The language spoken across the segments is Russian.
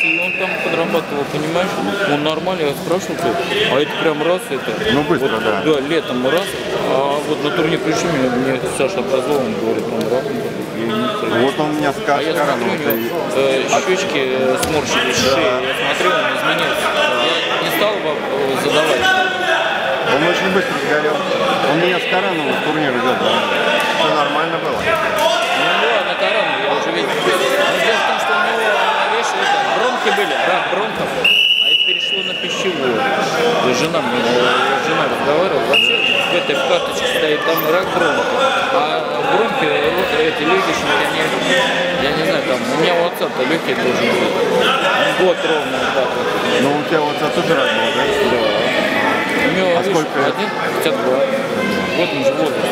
России, он там подрабатывал, понимаешь? Он нормально, я спрашивал, а это прям раз это. Ну быстро, вот, да. Да, летом раз, а вот на турнир пришли, мне Саша образовал, он говорит, он равный. Вот он меня А я смотрю, у него щечки сморщились, шея, я смотрю, он изменился. Я не стал задавать. Он очень быстро сгорел. Он меня с Карановым в турнир вел. Все нормально было. Ну ладно, Тарану я уже видел. Но дело в том, что у него, видишь, бронхи были, рак бронхов, а это перешло на пищевую. Жена разговаривала, вообще в этой карточке стоит там рак бронхов. А бронхи, эти легкие, я не знаю, там, у меня у отца-то легкие тоже были. Год ровно вот так вот. Ну у тебя у отца тоже рак был, да? Да. У него, а сколько? 52. Вот он же возраст.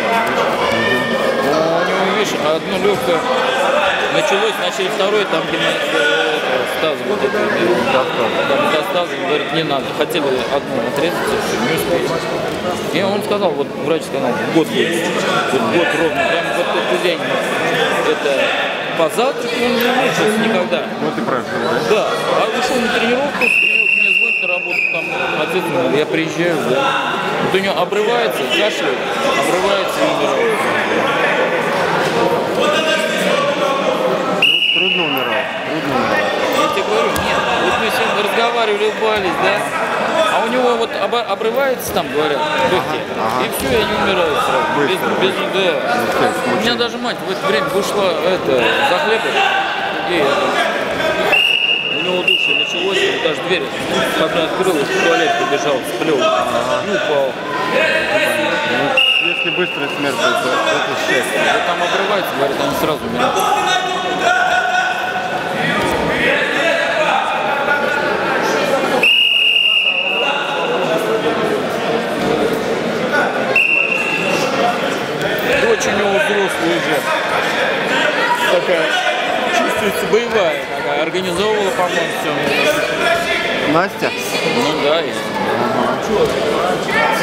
У него, видишь, одно легкое началось, начали второй, там стаз вот это, там метастаз, говорит, не надо. Хотели одну отрезать, не успели. И он сказал, вот врач сказал, год будет. Вот год ровно. Прям вот этот день. Это по завтраку он не мучился никогда. Вот и прожил, да? Да. А ушел на тренировку, мне звонит на работу, там, ответственно, я приезжаю, да. Вот у него обрывается, кашляет, обрывается и умирает. Трудно умирал. Я тебе говорю, нет, вот мы сегодня разговаривали, улыбались, да, а у него вот обрывается там, говорят, легкие, и все, я не умираю сразу. Да. У меня даже мать в это время вышла за хлебом, и у него удушье началось, и даже дверь когда открылась, в туалет побежал, сплел, и упал. Если быстрая смерть, то это счастье. Вот там обрывается, говорят, они сразу умирают. Дочь у него взрослая уже, такая, чувствуется боевая, такая, организовывала, по-моему, все. Настя? Ну да,